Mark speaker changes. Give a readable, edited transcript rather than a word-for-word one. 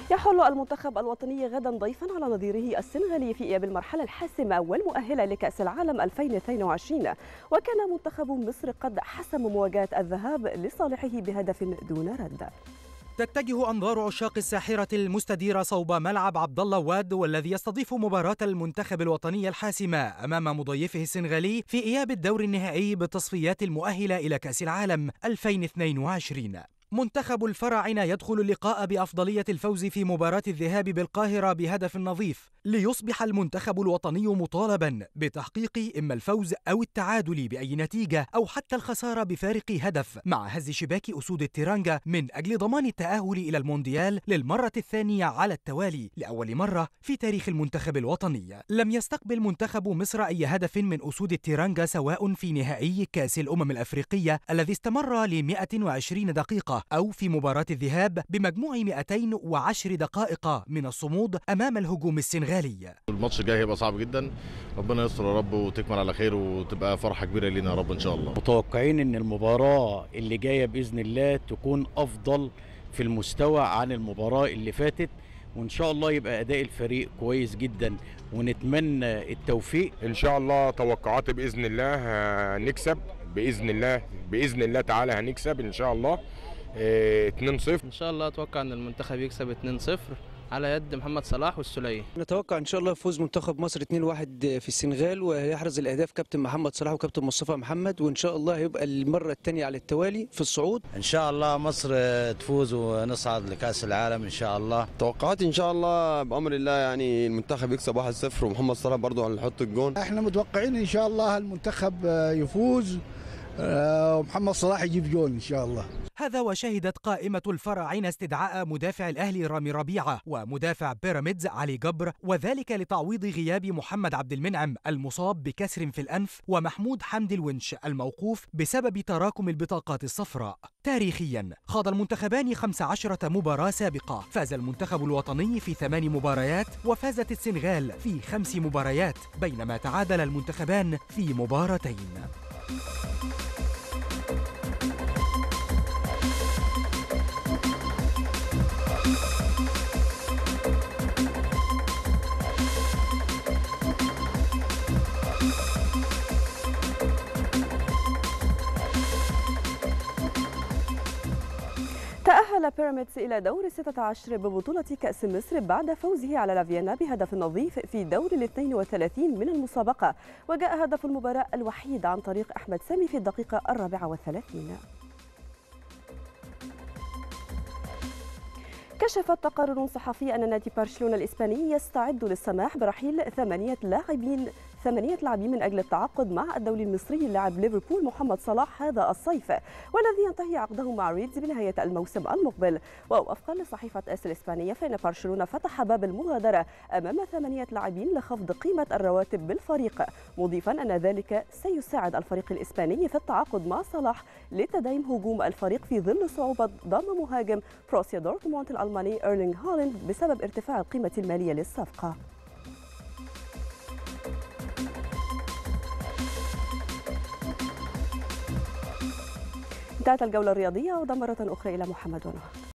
Speaker 1: يحل المنتخب الوطني غدا ضيفا على نظيره السنغالي في إياب المرحلة الحاسمة والمؤهلة لكأس العالم 2022. وكان منتخب مصر قد حسم مواجهة الذهاب لصالحه بهدف دون رد.
Speaker 2: تتجه أنظار عشاق الساحرة المستديرة صوب ملعب عبد الله واد، والذي يستضيف مباراة المنتخب الوطني الحاسمة أمام مضيفه السنغالي في إياب الدور النهائي بالتصفيات المؤهلة إلى كأس العالم 2022. منتخب الفراعنة يدخل اللقاء بأفضلية الفوز في مباراة الذهاب بالقاهرة بهدف نظيف، ليصبح المنتخب الوطني مطالبا بتحقيق إما الفوز أو التعادل بأي نتيجة أو حتى الخسارة بفارق هدف، مع هز شباك أسود التيرانجا من أجل ضمان التأهل إلى المونديال للمرة الثانية على التوالي لأول مرة في تاريخ المنتخب الوطني. لم يستقبل منتخب مصر أي هدف من أسود التيرانجا سواء في نهائي كأس الأمم الأفريقية الذي استمر ل 120 دقيقة أو في مباراة الذهاب بمجموع 210 دقائق من الصمود أمام الهجوم السنغالي.
Speaker 3: الماتش الجاي هيبقى صعب جدا، ربنا يستر يا رب وتكمل على خير وتبقى فرحة كبيرة لينا يا رب إن شاء الله.
Speaker 4: متوقعين إن المباراة اللي جاية بإذن الله تكون أفضل في المستوى عن المباراة اللي فاتت، وإن شاء الله يبقى أداء الفريق كويس جدا ونتمنى التوفيق
Speaker 5: إن شاء الله. توقعاتي بإذن الله هنكسب بإذن الله تعالى هنكسب إن شاء الله 2-0
Speaker 6: ان شاء الله. اتوقع ان المنتخب يكسب 2-0 على يد محمد صلاح والسولية.
Speaker 7: نتوقع ان شاء الله فوز منتخب مصر 2-1 في السنغال، ويحرز الاهداف كابتن محمد صلاح وكابتن مصطفى محمد، وان شاء الله هيبقى المره الثانيه على التوالي في الصعود.
Speaker 8: ان شاء الله مصر تفوز ونصعد لكاس العالم ان شاء الله.
Speaker 9: توقعاتي ان شاء الله بامر الله يعني المنتخب يكسب 1-0 ومحمد صلاح برضه هنحط الجون.
Speaker 10: احنا متوقعين ان شاء الله المنتخب يفوز ومحمد صلاح يجيب جون ان شاء الله.
Speaker 2: هذا وشهدت قائمة الفراعنة استدعاء مدافع الأهلي رامي ربيعة ومدافع بيراميدز علي جبر، وذلك لتعويض غياب محمد عبد المنعم المصاب بكسر في الأنف ومحمود حمدي الونش الموقوف بسبب تراكم البطاقات الصفراء. تاريخيا خاض المنتخبان 15 مباراة سابقة، فاز المنتخب الوطني في 8 مباريات وفازت السنغال في 5 مباريات، بينما تعادل المنتخبان في مباراتين.
Speaker 1: تأهل بيراميدز إلى دور 16 ببطولة كأس مصر بعد فوزه على لافيانا بهدف نظيف في دور 32 من المسابقة، وجاء هدف المباراة الوحيد عن طريق أحمد سامي في الدقيقة 34. كشف تقارير صحفي أن نادي برشلونة الإسباني يستعد للسماح برحيل 8 لاعبين من أجل التعاقد مع الدولي المصري اللاعب ليفربول محمد صلاح هذا الصيف، والذي ينتهي عقده مع ريدز بنهاية الموسم المقبل. ووفقا لصحيفة اس الإسبانية فإن برشلونة فتح باب المغادرة أمام 8 لاعبين لخفض قيمة الرواتب بالفريق، مضيفا أن ذلك سيساعد الفريق الإسباني في التعاقد مع صلاح لتدعيم هجوم الفريق في ظل صعوبة ضم مهاجم بروسيا دورتموند الألماني إيرلينغ هالاند بسبب ارتفاع القيمة المالية للصفقة. انتهت الجولة الرياضية، وعودة مرة أخرى إلى محمد ونهى.